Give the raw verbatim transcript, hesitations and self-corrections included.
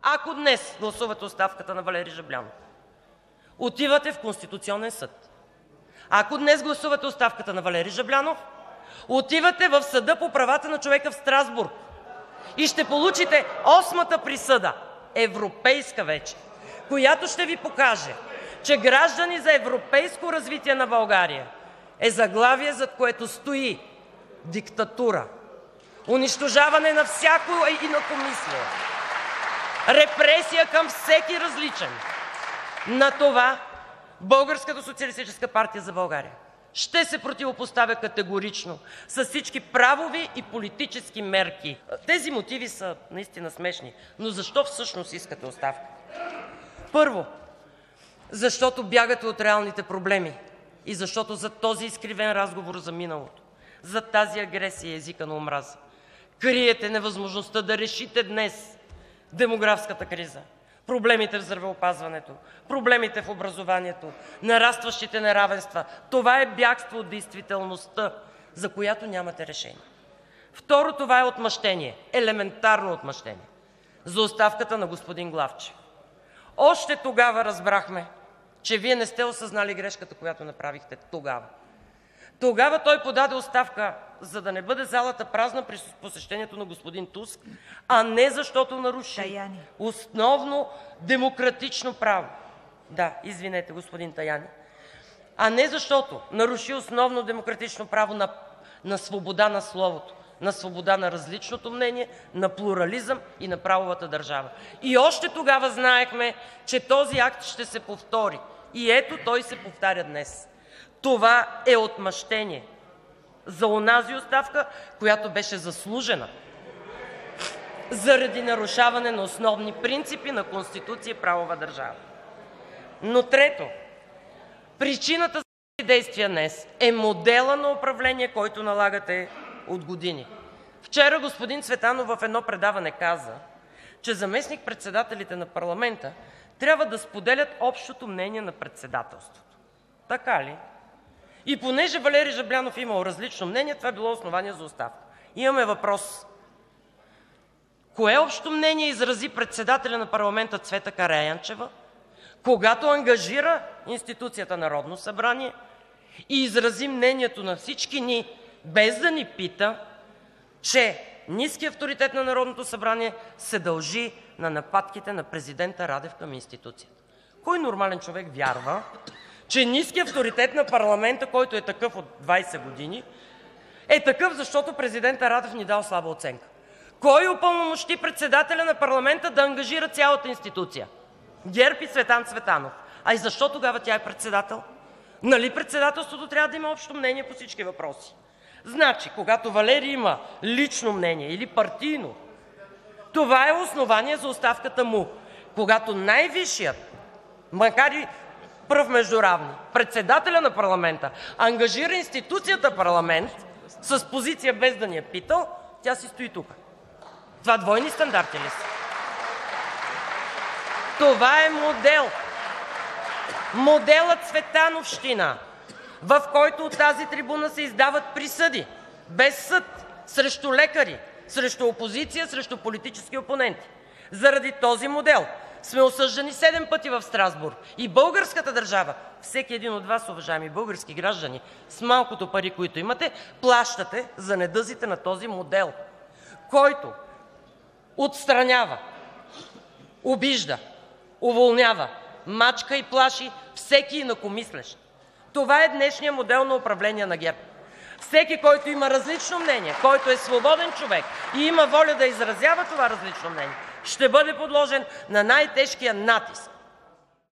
Ако днес гласувате оставката на Валери Жаблянов, отивате в Конституционен съд. Ако днес гласувате оставката на Валери Жаблянов, отивате в Съда по правата на човека в Страсбург и ще получите осмата присъда, европейска вече, която ще Ви покаже, че „Граждани за европейско развитие на България“ е заглавие, зад което стои диктатура, унищожаване на всяко инакомислие, репресия към всеки различен. На това Българската социалистическа партия за България ще се противопоставя категорично с всички правови и политически мерки. Тези мотиви са наистина смешни, но защо всъщност искате оставка? Първо, защото бягате от реалните проблеми и защото зад този изкривен разговор за миналото, зад тази агресия и езика на омраза, криете невъзможността да решите днес демографската криза, проблемите в здравеопазването, проблемите в образованието, нарастващите неравенства. Това е бягство от действителността, за която нямате решение. Второ, това е отмъщение, елементарно отмъщение за оставката на господин Главчев. Още тогава разбрахме, че Вие не сте осъзнали грешката, която направихте тогава. Тогава той подаде оставка, за да не бъде залата празна при посещението на господин Туск, а не защото наруши Таяни. основно демократично право. Да, извинете, господин Таяни. А не защото наруши основно демократично право на, на свобода на словото, на свобода на различното мнение, на плурализъм и на правовата държава. И още тогава знаехме, че този акт ще се повтори. И ето той се повтаря днес. Това е отмъщение за онази оставка, която беше заслужена заради нарушаване на основни принципи на Конституция и правова държава. Но трето, причината за тези действия днес е модела на управление, който налагате от години. Вчера господин Цветанов в едно предаване каза, че заместник-председателите на парламента трябва да споделят общото мнение на председателството. Така ли? И понеже Валери Жаблянов имал различно мнение, това било основание за оставка. Имаме въпрос: кое общо мнение изрази председателя на парламента Цвета Караянчева, когато ангажира институцията Народно събрание и изрази мнението на всички ни, без да ни пита, че ниският авторитет на Народното събрание се дължи на нападките на президента Радев към институцията? Кой нормален човек вярва, че ниският авторитет на парламента, който е такъв от двайсет години, е такъв, защото президентът Радев ни дал слаба оценка? Кой упълномощи председателя на парламента да ангажира цялата институция? ГЕРБ и Цветан Цветанов. А и защо тогава тя е председател? Нали председателството трябва да има общо мнение по всички въпроси? Значи, когато Валери има лично мнение или партийно, това е основание за оставката му. Когато най-висшият, макар и пръв между равни, председателя на парламента ангажира институцията парламент с позиция без да ни е питал, тя си стои тук. Това двойни стандарти ли са? Това е модел. Моделът Цветановщина, в който от тази трибуна се издават присъди без съд срещу лекари, срещу опозиция, срещу политически опоненти. Заради този модел сме осъждани седем пъти в Страсбург и българската държава, всеки един от Вас, уважаеми български граждани, с малкото пари, които имате, плащате за недъзите на този модел, който отстранява, обижда, уволнява, мачка и плаши всеки инакомислещ. Това е днешният модел на управление на ГЕРБ. Всеки, който има различно мнение, който е свободен човек и има воля да изразява това различно мнение, ще бъде подложен на най-тежкия натиск